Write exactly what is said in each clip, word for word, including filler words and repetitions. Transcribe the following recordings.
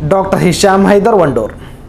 Doctor Hisham Hyder Wandoor.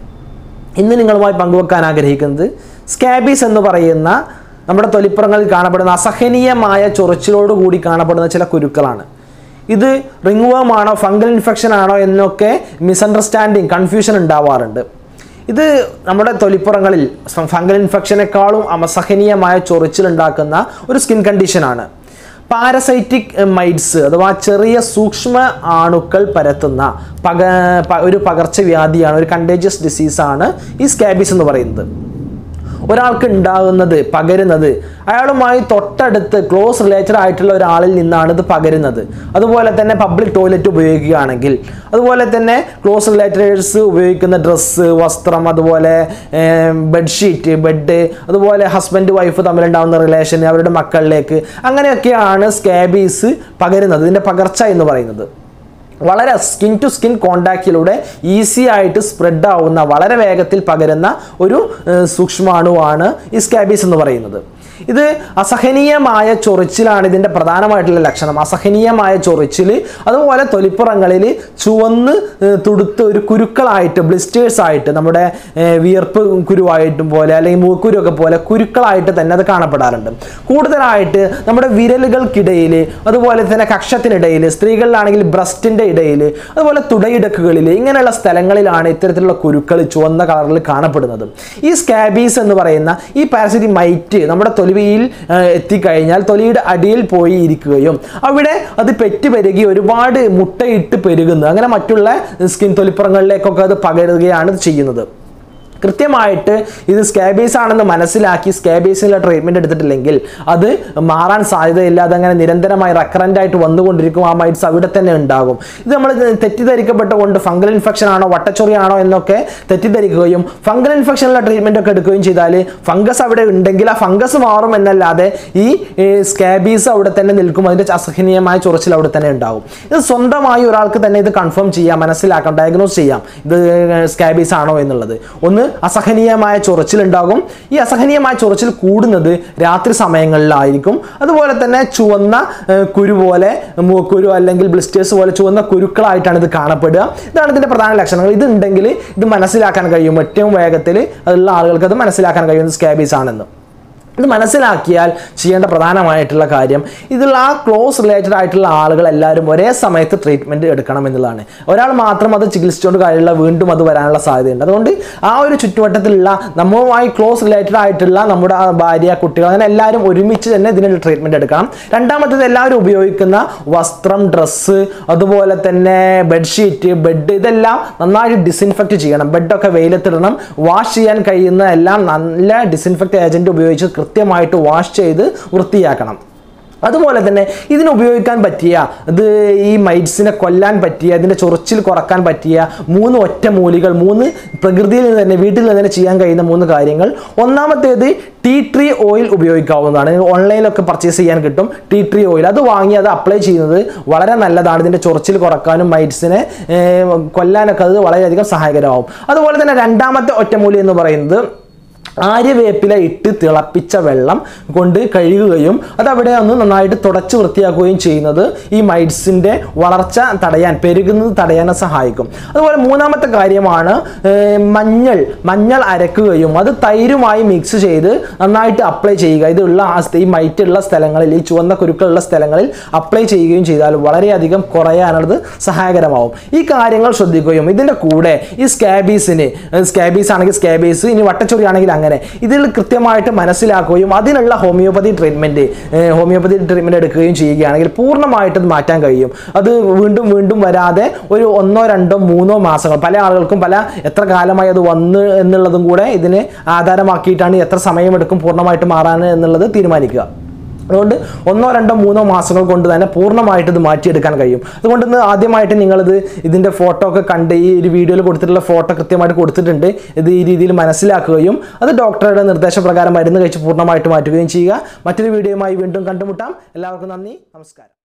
ഇന്ന് നിങ്ങളുമായി പങ്കുവെക്കാൻ ആഗ്രഹിക്കുന്നത് സ്കാബീസ് എന്ന് പറയുന്ന നമ്മുടെ തൊലിപ്പുറങ്ങളിൽ കാണപ്പെടുന്ന അസഹനീയമായ ചൊറിച്ചിലോടുകൂടി കാണപ്പെടുന്ന ചില കുരുക്കളാണ്. ഇത് റിംഗ് വേം ആണോ ഫംഗൽ ഇൻഫെക്ഷൻ ആണോ എന്നൊക്കെ മിസ്അണ്ടർസ്റ്റാൻഡിങ് കൺഫ്യൂഷൻ ഉണ്ടാവാറുണ്ട്. ഇത് നമ്മുടെ തൊലിപ്പുറങ്ങളിൽ ഫംഗൽ ഇൻഫെക്ഷനേക്കാളും അസഹനീയമായ ചൊറിച്ചിലുണ്ടാക്കുന്ന ഒരു സ്കിൻ കണ്ടീഷനാണ്. പാരസൈറ്റിക് മൈറ്റ്സ് അഥവാ ചെറിയ സൂക്ഷ്മ ആണുക്കൾ പരത്തുന്ന പക ഒരു പകർച്ചവ്യാധിയാണ്, ഒരു കണ്ടേജിയസ് ഡിസീസാണ് ഈ സ്കാബീസ് എന്ന് പറയുന്നത്. ഒരാൾക്ക് ഉണ്ടാകുന്നത് പകരുന്നത് അയാളുമായി തൊട്ടടുത്ത് ക്ലോസ് റിലേറ്റഡ് ആയിട്ടുള്ള ഒരാളിൽ നിന്നാണ് ഇത് പകരുന്നത്. അതുപോലെ തന്നെ പബ്ലിക് ടോയ്ലറ്റ് ഉപയോഗിക്കുകയാണെങ്കിൽ, അതുപോലെ തന്നെ ക്ലോസ് റിലേറ്റേഴ്സ് ഉപയോഗിക്കുന്ന ഡ്രസ്സ്, വസ്ത്രം, അതുപോലെ ബെഡ്ഷീറ്റ്, ബെഡ്, അതുപോലെ ഹസ്ബൻഡ് വൈഫ് തമ്മിലുണ്ടാകുന്ന റിലേഷൻ, അവരുടെ മക്കളിലേക്ക്, അങ്ങനെയൊക്കെയാണ് സ്കാബീസ് പകരുന്നത്. ഇതിൻ്റെ പകർച്ച എന്ന് പറയുന്നത് വളരെ സ്കിൻ ടു സ്കിൻ കോണ്ടാക്റ്റിലൂടെ ഈസി ആയിട്ട് സ്പ്രെഡ് ആവുന്ന, വളരെ വേഗത്തിൽ പകരുന്ന ഒരു സൂക്ഷ്മാണുവാണ് ഈ സ്കാബീസ് എന്ന് പറയുന്നത്. ഇത് അസഹനീയമായ ചൊറിച്ചിലാണ് ഇതിൻ്റെ പ്രധാനമായിട്ടുള്ള ലക്ഷണം. അസഹനീയമായ ചൊറിച്ചിൽ, അതുപോലെ തൊലിപ്പുറങ്ങളിൽ ചുവന്ന് തുടുത്ത് ഒരു കുരുക്കളായിട്ട്, ബ്ലിസ്റ്റേഴ്സ് ആയിട്ട്, നമ്മുടെ വിയർപ്പ് കുരുവായിട്ടും പോലെ അല്ലെങ്കിൽ മൂക്കുരുവൊക്കെ പോലെ കുരുക്കളായിട്ട് തന്നെ അത് കാണപ്പെടാറുണ്ട്. കൂടുതലായിട്ട് നമ്മുടെ വിരലുകൾക്കിടയിൽ, അതുപോലെ തന്നെ കക്ഷത്തിനിടയിൽ, സ്ത്രീകളിലാണെങ്കിൽ ബ്രസ്റ്റിൻ്റെ ഇടയിൽ, അതുപോലെ തുടയിടക്കുകളിൽ, ഇങ്ങനെയുള്ള സ്ഥലങ്ങളിലാണ് ഇത്തരത്തിലുള്ള കുരുക്കൾ ചുവന്ന കളറിൽ കാണപ്പെടുന്നത്. ഈ സ്കാബീസ് എന്ന് പറയുന്ന ഈ പാരസൈറ്റിക് മൈറ്റ് നമ്മുടെ തൊലിയിൽ എത്തിക്കഴിഞ്ഞാൽ തൊലിയുടെ അടിയിൽ പോയി ഇരിക്കുകയും അവിടെ അത് പെറ്റ് പെരുകി ഒരുപാട് മുട്ടയിട്ട് പെരുകുന്നു, അങ്ങനെ മറ്റുള്ള സ്കിൻ തൊലിപ്പുറങ്ങളിലേക്കൊക്കെ അത് പകരുകയാണ് ചെയ്യുന്നത്. കൃത്യമായിട്ട് ഇത് സ്കാബീസ് ആണെന്ന് മനസ്സിലാക്കി സ്കാബീസിനുള്ള ട്രീറ്റ്മെൻറ്റ് എടുത്തിട്ടില്ലെങ്കിൽ അത് മാറാൻ സാധ്യതയില്ല. അതങ്ങനെ നിരന്തരമായി റെക്കറൻ്റ് ആയിട്ട് വന്നുകൊണ്ടിരിക്കും. ആ മൈറ്റ്സ് അവിടെ തന്നെ ഉണ്ടാകും. ഇത് നമ്മൾ തെറ്റിദ്ധരിക്കപ്പെട്ടുകൊണ്ട് ഫംഗൽ ഇൻഫെക്ഷൻ ആണോ വട്ടച്ചൊറി ആണോ എന്നൊക്കെ തെറ്റിദ്ധരിക്കുകയും ഫംഗൽ ഇൻഫെക്ഷനുള്ള ട്രീറ്റ്മെൻ്റ് ഒക്കെ എടുക്കുകയും ചെയ്താൽ ഫംഗസ് അവിടെ ഉണ്ടെങ്കിൽ ആ ഫംഗസ് മാറും എന്നല്ലാതെ ഈ സ്കാബീസ് അവിടെ തന്നെ നിൽക്കും. അതിൻ്റെ അസഹനീയമായ ചൊറിച്ചിൽ അവിടെ തന്നെ ഉണ്ടാകും. ഇത് സ്വന്തമായി ഒരാൾക്ക് തന്നെ ഇത് കൺഫേം ചെയ്യാം, മനസ്സിലാക്കാം, ഡയഗ്നോസ് ചെയ്യാം ഇത് സ്കാബീസ് ആണോ എന്നുള്ളത്. ഒന്ന്, അസഹനീയമായ ചൊറിച്ചിലുണ്ടാകും. ഈ അസഹനീയമായ ചൊറിച്ചിൽ കൂടുന്നത് രാത്രി സമയങ്ങളിലായിരിക്കും. അതുപോലെ തന്നെ ചുവന്ന കുരു പോലെ, മൂക്കുരു അല്ലെങ്കിൽ ബ്ലിസ്റ്റേഴ്സ് പോലെ ചുവന്ന കുരുക്കളായിട്ടാണ് ഇത് കാണപ്പെടുക. ഇതാണ് ഇതിൻ്റെ പ്രധാന ലക്ഷണങ്ങൾ. ഇതുണ്ടെങ്കിൽ ഇത് മനസ്സിലാക്കാൻ കഴിയും, ഏറ്റവും വേഗത്തിൽ അതുള്ള ആളുകൾക്ക് അത് മനസ്സിലാക്കാൻ കഴിയുന്നത് സ്കാബീസ് ആണെന്ന്. ഇത് മനസ്സിലാക്കിയാൽ ചെയ്യേണ്ട പ്രധാനമായിട്ടുള്ള കാര്യം, ഇതിലുള്ള ആ ക്ലോസ് റിലേറ്റഡ് ആയിട്ടുള്ള ആളുകൾ എല്ലാവരും ഒരേ സമയത്ത് ട്രീറ്റ്മെൻറ്റ് എടുക്കണം എന്നുള്ളതാണ്. ഒരാൾ മാത്രം അത് ചികിത്സിച്ചുകൊണ്ട് കാര്യമുള്ള വീണ്ടും അത് വരാനുള്ള സാധ്യതയുണ്ട്. അതുകൊണ്ട് ആ ഒരു ചുറ്റുവട്ടത്തിലുള്ള നമ്മളുമായി ക്ലോസ് റിലേറ്റഡ് ആയിട്ടുള്ള നമ്മുടെ ഭാര്യ, കുട്ടികൾ, അങ്ങനെ എല്ലാവരും ഒരുമിച്ച് തന്നെ ഇതിനൊരു ട്രീറ്റ്മെൻറ്റ് എടുക്കണം. രണ്ടാമത്തേത്, എല്ലാവരും ഉപയോഗിക്കുന്ന വസ്ത്രം, ഡ്രസ്സ്, അതുപോലെ തന്നെ ബെഡ്ഷീറ്റ്, ബെഡ്, ഇതെല്ലാം നന്നായിട്ട് ഡിസിൻഫെക്റ്റ് ചെയ്യണം. ബെഡൊക്കെ വെയിലത്തിടണം. വാഷ് ചെയ്യാൻ കഴിയുന്ന എല്ലാം നല്ല ഡിസിൻഫെക്റ്റ് ഏജൻറ്റ് ഉപയോഗിച്ച് കൃത്യമായിട്ട് വാഷ് ചെയ്ത് വൃത്തിയാക്കണം. അതുപോലെ തന്നെ ഇതിന് ഉപയോഗിക്കാൻ പറ്റിയ, ഇത് ഈ മൈറ്റ്സിനെ കൊല്ലാൻ പറ്റിയ, ഇതിൻ്റെ ചൊറിച്ചിൽ കുറക്കാൻ പറ്റിയ മൂന്ന് ഒറ്റമൂലികൾ, മൂന്ന് പ്രകൃതിയിൽ നിന്ന് തന്നെ വീട്ടിൽ നിന്ന് തന്നെ ചെയ്യാൻ കഴിയുന്ന മൂന്ന് കാര്യങ്ങൾ. ഒന്നാമത്തേത്, ടീ ട്രീ ഓയിൽ ഉപയോഗിക്കാവുന്നതാണ്. ഓൺലൈനിലൊക്കെ പർച്ചേസ് ചെയ്യാൻ കിട്ടും ടീ ട്രീ ഓയിൽ. അത് വാങ്ങി അത് അപ്ലൈ ചെയ്യുന്നത് വളരെ നല്ലതാണ്. ഇതിൻ്റെ ചൊറിച്ചിൽ കുറക്കാനും മൈറ്റ്സിനെ കൊല്ലാനൊക്കെ അത് വളരെയധികം സഹായകരമാവും. അതുപോലെ തന്നെ രണ്ടാമത്തെ ഒറ്റമൂലി എന്ന് പറയുന്നത്, ആര്യവേപ്പില ഇട്ട് തിളപ്പിച്ച വെള്ളം കൊണ്ട് കഴുകുകയും അതവിടെ ഒന്ന് നന്നായിട്ട് തുടച്ച് വൃത്തിയാക്കുകയും ചെയ്യുന്നത് ഈ മൈറ്റ്സിൻ്റെ വളർച്ച തടയാൻ, പെരുകുന്നത് തടയാൻ സഹായിക്കും. അതുപോലെ മൂന്നാമത്തെ കാര്യമാണ് മഞ്ഞൾ മഞ്ഞൾ അരക്കുകയും അത് തൈരുമായി മിക്സ് ചെയ്ത് നന്നായിട്ട് അപ്ലൈ ചെയ്യുക. ഇതുള്ള ഈ മൈറ്റുള്ള സ്ഥലങ്ങളിൽ, ഈ ചുവന്ന കുരുക്കളുള്ള സ്ഥലങ്ങളിൽ അപ്ലൈ ചെയ്യുകയും ചെയ്താൽ വളരെയധികം കുറയാനുള്ളത് സഹായകരമാവും. ഈ കാര്യങ്ങൾ ശ്രദ്ധിക്കുകയും ഇതിൻ്റെ കൂടെ ഈ സ്കാബീസിന്, സ്കാബീസ് ആണെങ്കിൽ സ്കാബീസ്, ഇനി വട്ടച്ചൊറി ആണെങ്കിൽ അങ്ങനെ, ഇതിൽ കൃത്യമായിട്ട് മനസ്സിലാക്കുകയും അതിനുള്ള ഹോമിയോപ്പതി ട്രീറ്റ്മെൻറ്റ് ഹോമിയോപ്പതി ട്രീറ്റ്മെൻറ്റ് എടുക്കുകയും ചെയ്യുകയാണെങ്കിൽ പൂർണ്ണമായിട്ട് അത് മാറ്റാൻ കഴിയും. അത് വീണ്ടും വീണ്ടും വരാതെ ഒരു ഒന്നോ രണ്ടോ മൂന്നോ മാസങ്ങൾ, പല ആളുകൾക്കും പല എത്ര കാലമായി അത് വന്ന് എന്നുള്ളതും കൂടെ ഇതിനെ ആധാരമാക്കിയിട്ടാണ് എത്ര സമയമെടുക്കും പൂർണ്ണമായിട്ട് മാറാൻ എന്നുള്ളത് തീരുമാനിക്കുക. അതുകൊണ്ട് ഒന്നോ രണ്ടോ മൂന്നോ മാസങ്ങൾ കൊണ്ട് തന്നെ പൂർണ്ണമായിട്ട് ഇത് മാറ്റിയെടുക്കാൻ കഴിയും. അതുകൊണ്ട് ഇന്ന് ആദ്യമായിട്ട് നിങ്ങളിത് ഇതിൻ്റെ ഫോട്ടോ ഒക്കെ കണ്ട്, ഈ ഒരു വീഡിയോയിൽ കൊടുത്തിട്ടുള്ള ഫോട്ടോ കൃത്യമായിട്ട് കൊടുത്തിട്ടുണ്ട്, ഇത് ഈ രീതിയിൽ മനസ്സിലാക്കുകയും അത് ഡോക്ടറുടെ നിർദ്ദേശപ്രകാരം മരുന്ന് കഴിച്ച് പൂർണ്ണമായിട്ട് മാറ്റുകയും ചെയ്യുക. മറ്റൊരു വീഡിയോയുമായി വീണ്ടും കണ്ടുമുട്ടാം. എല്ലാവർക്കും നന്ദി, നമസ്കാരം.